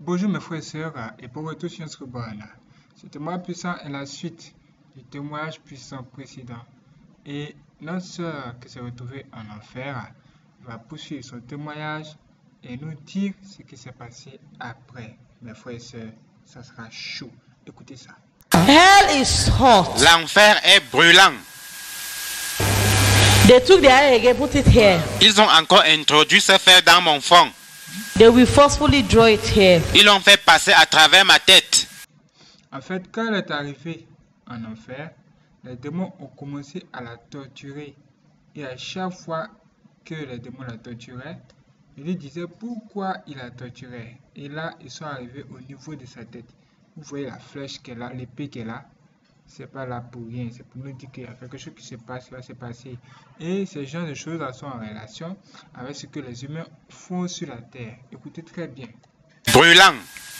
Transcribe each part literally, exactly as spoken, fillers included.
Bonjour mes frères et sœurs et pour retour sur notre bonne. Ce témoignage puissant est la suite du témoignage puissant précédent. Et notre sœur qui s'est retrouvée en enfer va poursuivre son témoignage et nous dire ce qui s'est passé après. Mes frères et sœurs, ça sera chaud. Écoutez ça. Hell is hot. L'enfer est brûlant. They took the eye again, put it here. Ils ont encore introduit ce fer dans mon front. They will forcefully draw it here. Ils l'ont fait passer à travers ma tête. En fait, quand elle est arrivée en enfer, les démons ont commencé à la torturer. Et à chaque fois que les démons la torturaient, ils lui disaient pourquoi ils la torturaient. Et là, ils sont arrivés au niveau de sa tête. Vous voyez la flèche qu'elle a, l'épée qu'elle a. C'est pas là pour rien, c'est pour nous dire qu'il y a quelque chose qui se passe, qui va se passer. Et ces genres de choses-là sont en relation avec ce que les humains font sur la terre. Écoutez très bien. Brûlant.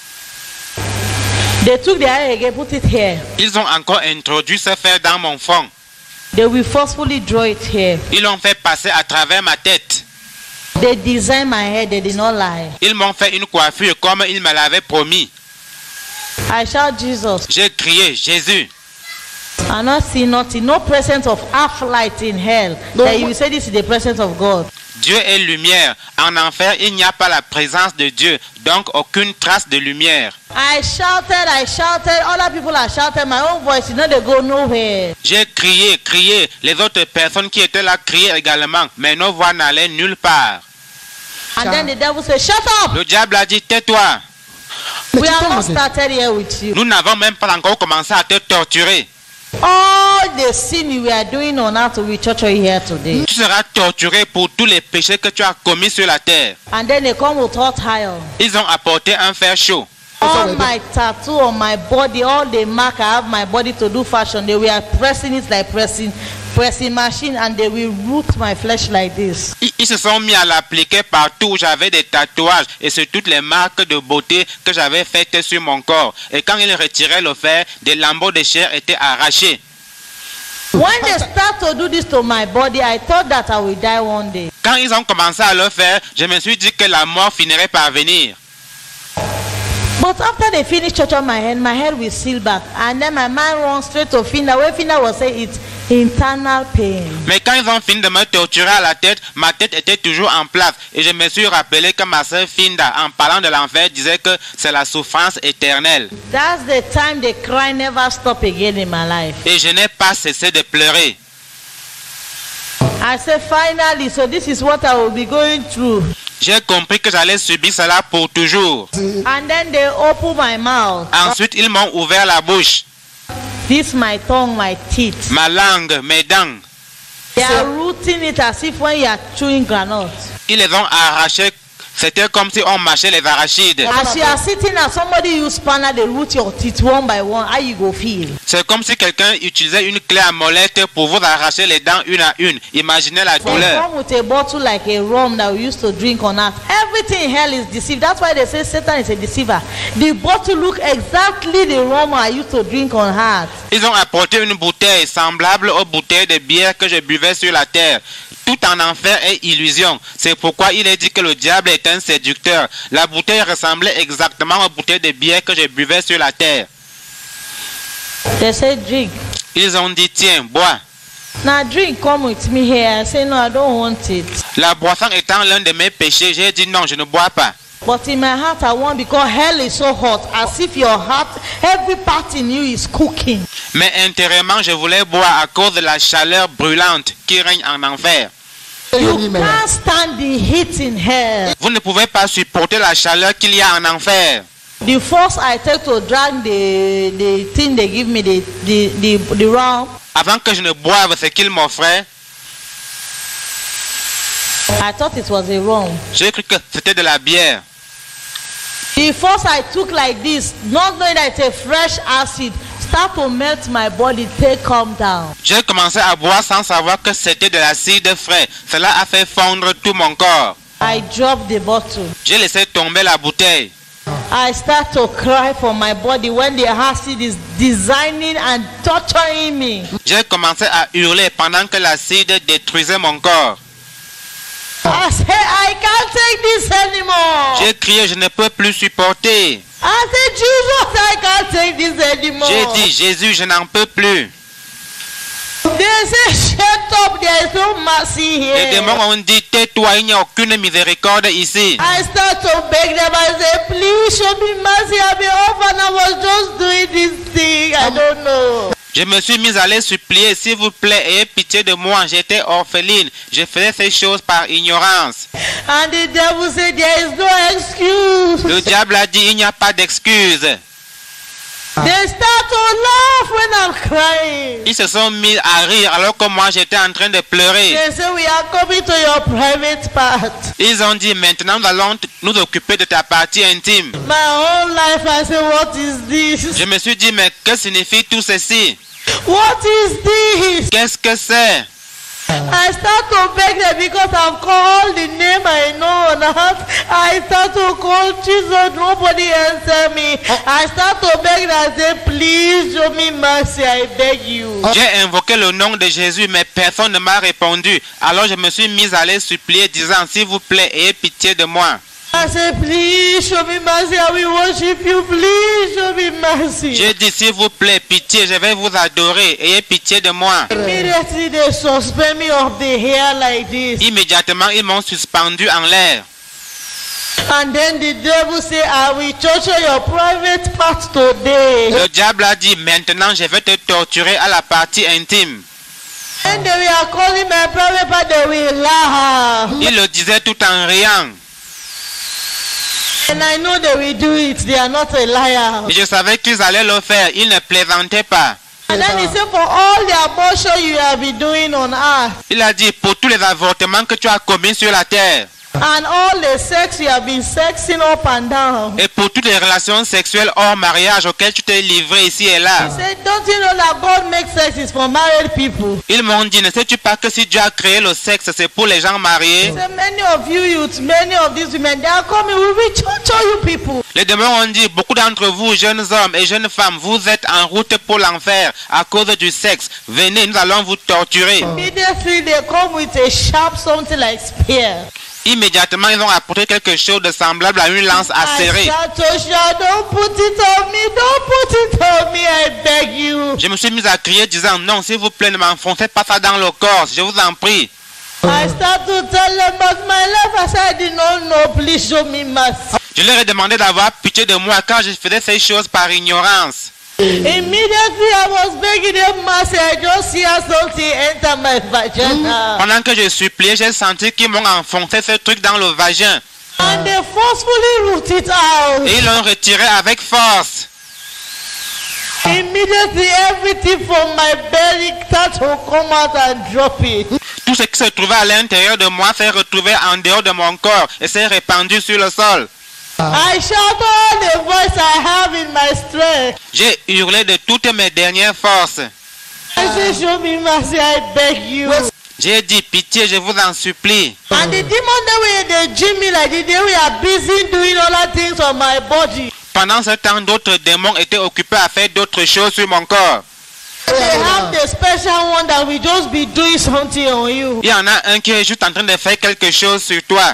They took the eye again, put it here. Ils ont encore introduit ce fer dans mon front. They will forcefully draw it here. Ils l'ont fait passer à travers ma tête. They designed my head, they did not lie. Ils m'ont fait une coiffure comme ils me l'avaient promis. I shout Jesus. J'ai crié Jésus. I not see nothing, no presence of half light in hell. No. That you will say this is the presence of God. Dieu est lumière. En enfer, il n'y a pas la présence de Dieu, donc aucune trace de lumière. I shouted, I shouted, other people are shouting, my own voice, you know they go nowhere. J'ai crié, crié. Les autres personnes qui étaient là criaient également, mais nos voix n'allaient nulle part. And then the devil said, shut up! Le diable a dit, tais-toi. We have not started here with you. Nous n'avons même pas encore commencé à te torturer. All the sin we are doing on earth will torture you here today. Tu seras torturé pour tous les péchés que tu as commis sur la terre. And then they come with hot iron. Ils ont apporté un fer chaud. All my tattoo on my body, all the mark I have my body to do fashion, they were pressing it like pressing pressing machine, and they will root my flesh like this. Ils, ils se sont mis à l'appliquer partout où j'avais des tatouages et sur toutes les marques de beauté que j'avais faites sur mon corps. Et quand ils retiraient le fer, des lambeaux de chair étaient arrachés. When they start to do this to my body, I thought that I will die one day. Quand ils ont commencé à le faire, je me suis dit que la mort finirait par venir. But after they finish touching my head, my head will seal back. And then my mind runs straight to Finda. Where Finda was saying it's internal pain. Mais quand ils ont fini de me torturer à la tête, ma tête était toujours en place. Et je me suis rappelé que ma sœur Finda, en parlant de l'enfer, disait que c'est la souffrance éternelle. That's the time the cry never stop again in my life. Et je n'ai pas cessé de pleurer. I said finally, so this is what I will be going through. J'ai compris que j'allais subir cela pour toujours. And then they open my mouth. Ensuite, ils m'ont ouvert la bouche. This my tongue, my teeth. Ma langue, mes dents. They are rooting it as if when you are chewing granite. Ils les ont arrachés. C'était comme si on mâchait les arachides. As you are sitting and somebody use spanner, they root your teeth one by one. How you go feel? C'est comme si quelqu'un utilisait une clé à molette pour vous arracher les dents une à une. Imaginez la They douleur. come with a bottle like a rum that we used to drink on earth. Everything in hell is deceived. That's why they say Satan is a deceiver. The bottle look exactly the rum I used to drink on earth. Ils ont apporté une bouteille semblable aux bouteilles de bière que je buvais sur la terre. Tout en enfer est illusion. C'est pourquoi il est dit que le diable est un séducteur. La bouteille ressemblait exactement aux bouteilles de bière que je buvais sur la terre. They say drink. Ils ont dit, tiens, bois. Now drink, come with me here. I say no, I don't want it. La boisson étant l'un de mes péchés, j'ai dit non, je ne bois pas. But in my heart I want, because hell is so hot, as if your heart, every part in you is cooking. Mais intérieurement, je voulais boire à cause de la chaleur brûlante qui règne en enfer. You can't stand the heat in hell. Vous ne pouvez pas supporter la chaleur qu'il y a en enfer. The force I take to drink the the thing they give me, the the the, the rum, Avant que je ne boive ce qu'il m'offrait, I thought it was a rum. j'ai cru que c'était de la bière. The force I took like this, not knowing that it's a fresh acid, start to melt my body, take calm down. J'ai commencé à boire sans savoir que c'était de l'acide frais. Cela a fait fondre tout mon corps. I dropped the bottle. J'ai laissé tomber la bouteille. I start to cry for my body when the acid is designing and torturing me. J'ai commencé à hurler pendant que l'acide détruisait mon corps. I said, I can't take this anymore. J'ai crié, je ne peux plus supporter. I said, Jesus, I can't take this anymore. J'ai dit, Jésus, je n'en peux plus. They say, shut up, there is no mercy Les here. démons ont dit, tais-toi, il n'y a aucune miséricorde ici. I start to beg them. I say, please show me mercy. I've been orphan. I was just doing this thing. I don't know. Je me suis mis à les supplier, s'il vous plaît, ayez pitié de moi. J'étais orpheline. Je faisais ces choses par ignorance. And the devil said, there is no excuse. Le diable a dit, il n'y a pas d'excuse. They start to laugh when I'm crying. Ils se sont mis à rire alors que moi j'étais en train de pleurer. They say, we are coming to your private part. Ils ont dit, maintenant nous allons nous occuper de ta partie intime. My whole life, I say, what is this? Je me suis dit, mais que signifie tout ceci? What is this? Qu'est-ce que c'est? I start to beg them because I've called the name I know on earth. I start to call Jesus. Nobody answer me. I start to beg them. I say, please show me mercy. I beg you. J'ai invoqué le nom de Jésus, mais personne ne m'a répondu. Alors je me suis mis à les supplier, disant, s'il vous plaît, ayez pitié de moi. I say, please show me mercy. I will worship you. Please show me mercy. J'ai dit, s'il vous plaît, pitié, je vais vous adorer, ayez pitié de moi. Immediately they suspend me of the hair like this. Immédiatement, ils m'ont suspendu en l'air. And then the devil say, I will torture your private part today. Le diable a dit, maintenant je vais te torturer à la partie intime. And they were calling my private part, they will laugh. Il le disait tout en riant. And I know they will do it. They are not a liar. Et je savais qu'ils allaient le faire. Ils ne plaisantaient pas. And then he said, for all the abortion you have been doing on earth, Il a dit, pour tous les avortements que tu as commis sur la terre, and all the sex you have been sexing up and down. et pour toutes les relations sexuelles hors mariage auxquelles tu t'es livré ici et là. He said, don't you know that God makes sex is for married people? Ils m'ont dit, ne sais-tu pas que si Dieu a créé le sexe, c'est pour les gens mariés? He said, many of you youths, many of these women, they are coming, we will torture you people. Les démons ont dit, beaucoup d'entre vous, jeunes hommes et jeunes femmes, vous êtes en route pour l'enfer à cause du sexe. Venez, nous allons vous torturer. Immediately they come with a sharp something like spear. Immédiatement, ils ont apporté quelque chose de semblable à une lance I acérée. start to shout, don't put it on me, don't put it on me, I beg you. Je me suis mis à crier disant, non, s'il vous plaît, ne m'enfoncez pas ça dans le corps, je vous en prie. I start to tell them about my life. I said, I did not know, please show me mercy. Je leur ai demandé d'avoir pitié de moi car je faisais ces choses par ignorance. Immediately I was begging them mercy. I just see something enter my vagina. Pendant que je suppliais, j'ai senti qu'ils m'ont enfoncé ce truc dans le vagin. And they forcefully root it out. Et ils l'ont retiré avec force. Immediately everything from my belly start to come out and drop it. Tout ce qui se trouvait à l'intérieur de moi s'est retrouvé en dehors de mon corps et s'est répandu sur le sol. I shout all the voice I have in my strength. J'ai hurlé de toutes mes dernières forces. I say, show me mercy, I beg you. J'ai dit, pitié, je vous en supplie. And the demon that were in the gym me like this, they were busy doing other things on my body. Pendant ce temps, d'autres démons étaient occupés à faire d'autres choses sur mon corps. They have the special one that will just be doing something on you. Il y en a un qui est juste en train de faire quelque chose sur toi.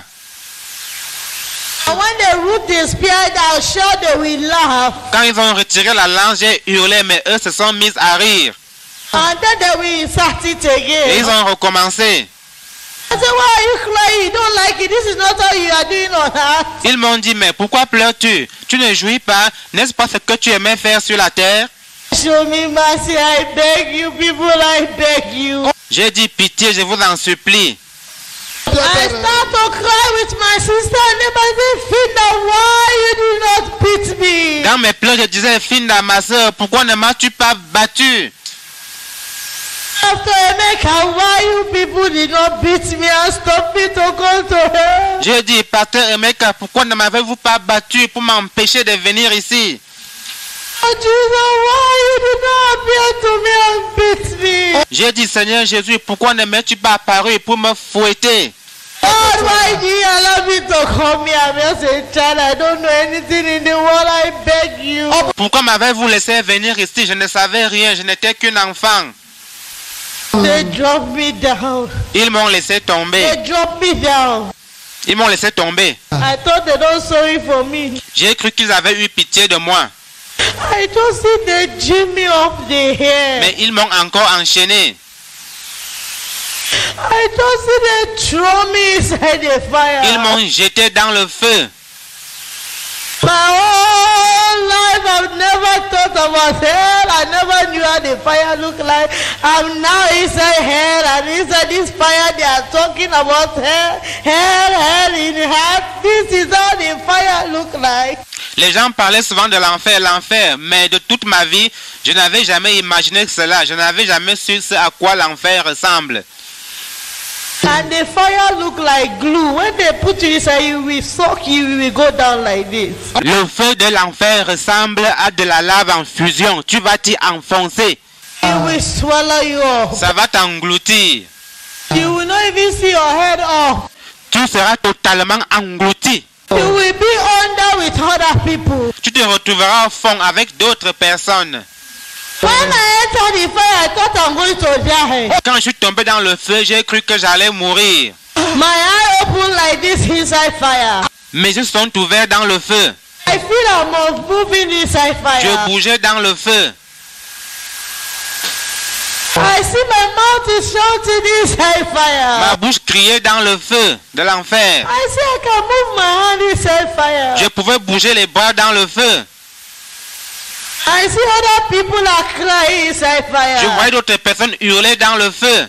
And when they root the spirit out, sure they will laugh. Quand ils ont retiré la lance, j'ai hurlé, mais eux se sont mis à rire. And then they will insert it Et ils again. ont recommencé. I said, why are you crying? You don't like it. This is not how you are doing on earth. Ils m'ont dit, mais pourquoi pleures-tu? Tu ne jouis pas? N'est-ce pas ce que tu aimais faire sur la terre? Show me mercy, I beg you, people, I beg you. J'ai dit, pitié, je vous en supplie. I start to cry with my sister and neighbor say, Finda, why you do not beat me? Dans mes pleurs, je disais, Finda, ma soeur, pourquoi ne m'as-tu pas battu? After Emeka, why you people did not beat me and stop me to go to hell? J'ai dit, pasteur Emeka, pourquoi ne m'avez-vous pas battu pour m'empêcher de venir ici? Oh Jesus, why you did not appear to me and beat me? J'ai dit, Seigneur Jésus, pourquoi ne m'es-tu pas apparu pour me fouetter? God, why did you allow me to come here? I'm just a child. I don't know anything in the world. I beg you. Pourquoi m'avez-vous laissé venir ici? Je ne savais rien, je n'étais qu'un enfant. They dropped me down. Ils m'ont laissé tomber. They dropped me down. Ils m'ont laissé tomber. I thought they don't sorry for me. J'ai cru qu'ils avaient eu pitié de moi. I don't see they jam me up the hair. Mais ils m'ont encore enchaîné. I don't see they throw me inside the fire. Ils m'ont jeté dans le feu. My whole life I've never thought about hell. I never knew how the fire looked like. I'm now inside hell, and inside this fire they are talking about hell, hell, hell in hell. This is how the fire look like. Les gens parlaient souvent de l'enfer, l'enfer, mais de toute ma vie, je n'avais jamais imaginé cela. Je n'avais jamais su ce à quoi l'enfer ressemble. And the fire look like glue. When they put you inside, you will suck, you will go down like this. Le feu de l'enfer ressemble à de la lave en fusion. Tu vas t'y enfoncer. It will swallow you up. Ça va t'engloutir. You will not even see your head off. Tu seras totalement englouti. You will be under with other people. Tu te retrouveras au fond avec d'autres personnes. When I entered the fire, I thought I'm going to die. Quand je suis tombé dans le feu, j'ai cru que j'allais mourir. My eye opened like this inside fire. Mes yeux sont ouverts dans le feu. I feel I'm moving inside Je fire. bougeais dans le feu. I see my mouth is shouting inside fire. Ma bouche criait dans le feu de l'enfer. I see I can move my hand inside fire. Je pouvais bouger les bras dans le feu. I see other people are crying inside fire. Je voyais d'autres personnes hurler dans le feu.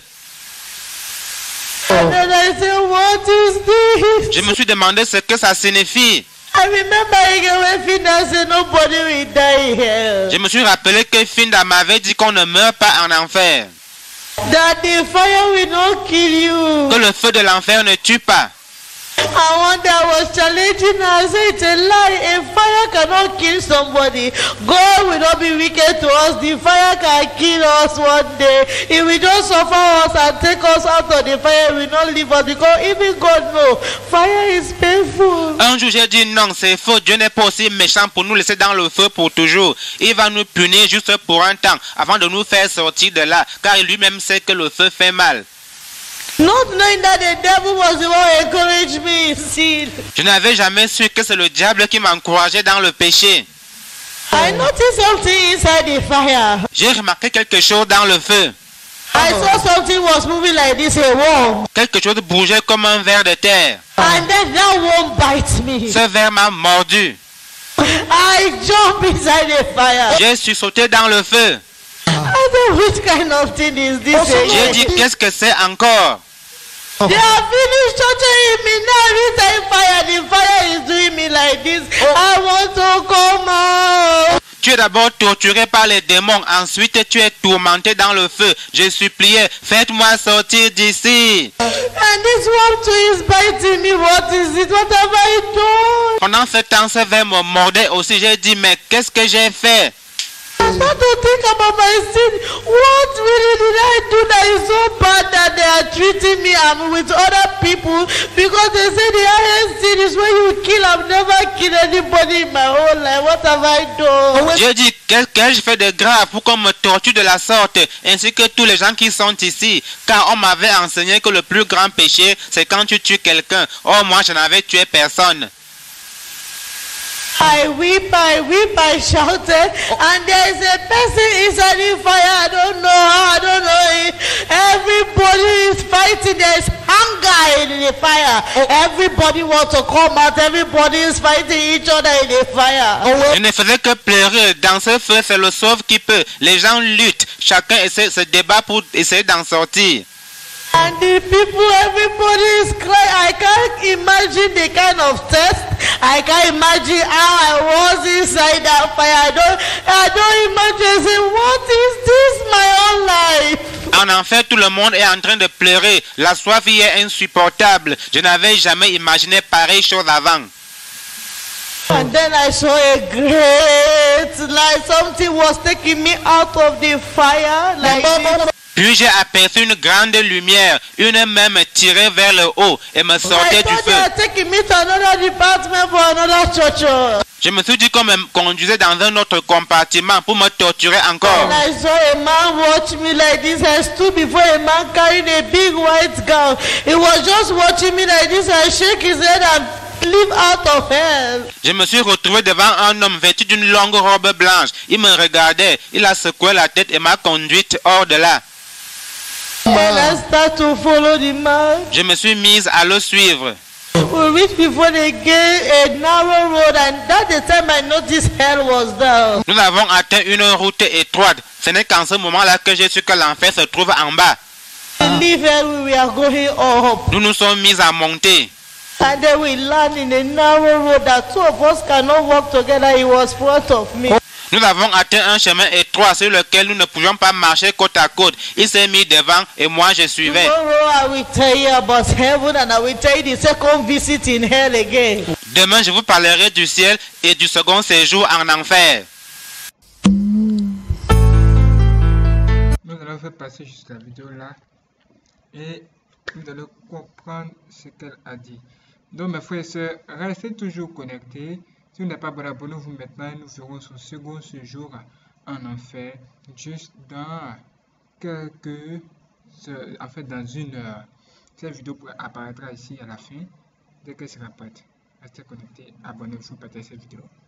And then I say, what is this? Je me suis demandé ce que ça signifie. I remember again when Finda said nobody will die here. Je me suis rappelé que Finda m'avait dit qu'on ne meurt pas en enfer. That the fire will not kill you. Que le feu de l'enfer ne tue pas. I wonder I was challenging her. I said it's a lie. A fire cannot kill somebody. God will not be wicked to us. The fire can kill us one day. He will just suffer us and take us out of the fire. He will not leave us because even God knows fire is painful. Un jour j'ai dit non, c'est faux. Dieu n'est pas aussi méchant pour nous laisser dans le feu pour toujours. Il va nous punir juste pour un temps avant de nous faire sortir de là. Car lui-même sait que le feu fait mal. Not knowing that the devil was the one who encouraged me in sin. Je n'avais jamais su que c'est le diable qui m'encourageait dans le péché. I noticed something inside the fire. J'ai remarqué quelque chose dans le feu. I saw something was moving like this, a worm. Quelque chose bougeait comme un ver de terre. And then that worm bites me. Ce ver m'a mordu. I jump inside the fire. J'ai sursauté dans le feu. I said, which kind of thing is this? J'ai dit, qu'est-ce que c'est encore? They have finished torturing me now inside fire. The fire is doing me like this. I want to come out. Tu es d'abord torturé par les démons, ensuite tu es tourmenté dans le feu. Je suppliais, faites-moi sortir d'ici. And this worm too is biting me. What is it? What have I done? Pendant ce temps, ce ver me mordait aussi. J'ai dit, mais qu'est-ce que j'ai fait? I start to think about my sin. What really did I do that is so bad that they are treating me um, with other people? Because they say the highest sin is when you kill. I've never killed anybody in my whole life. What have I done? J'ai dit, qu'est-ce que je fais de grave pour qu'on me torture de la sorte, ainsi que tous les gens qui sont ici? Car on m'avait enseigné que le plus grand péché, c'est quand tu tues quelqu'un. Or, moi, je n'avais tué personne. I weep, I weep, I shouted, and there is a person inside the fire. I don't know how, I don't know it. Everybody is fighting. There is hunger in the fire. Everybody wants to come out. Everybody is fighting each other in the fire. Je ne faisais que pleurer. Dans ce feu, c'est le sauve qui peut. Les gens luttent. Chacun essaie, se débat pour essayer d'en sortir. And the people, everybody is crying. I can't imagine the kind of test. I can't imagine how I was inside that fire. I don't, I don't imagine. Say, what is this, my own life? En enfer, tout le monde est en train de pleurer. La soif y est insupportable. Je n'avais jamais imaginé pareille chose avant. And then I saw a great light. Something was taking me out of the fire. Like this. Puis j'ai aperçu une grande lumière, une main me tirait vers le haut et me sortait du feu. Je me suis dit qu'on me conduisait dans un autre compartiment pour me torturer encore. And I saw a man watch me like this. I stood before a man carrying a big white gown. He was just watching me like this. I shake his head and leave out of hell. Je me suis retrouvé devant un homme vêtu d'une longue robe blanche. Il me regardait, il a secoué la tête et m'a conduite hors de là. Then I start to follow the man. Je me suis mise à le suivre. We reached before the gate, a narrow road, and that's the time I noticed hell was down. Nous avons atteint une route étroite. Ce n'est qu'en ce moment-là que j'ai su que l'enfer se trouve en bas. We leave hell, we were going up. Nous nous sommes mis à monter. And then we land in a narrow road that two of us cannot walk together. He was front of me. Nous avons atteint un chemin étroit sur lequel nous ne pouvions pas marcher côte à côte. Il s'est mis devant et moi je suivais. Tomorrow I will tell you about heaven and I will tell you the second visit in hell again. Demain, je vous parlerai du ciel et du second séjour en enfer. Nous allons faire passer juste la vidéo là et vous allez comprendre ce qu'elle a dit. Donc mes frères et sœurs, restez toujours connectés. Si vous n'êtes pas abonné, abonnez-vous maintenant et nous ferons ce second séjour en enfer juste dans quelques, en fait dans une heure. Cette vidéo apparaîtra ici à la fin dès qu'elle sera prête. Restez connectés, abonnez-vous, partagez cette vidéo.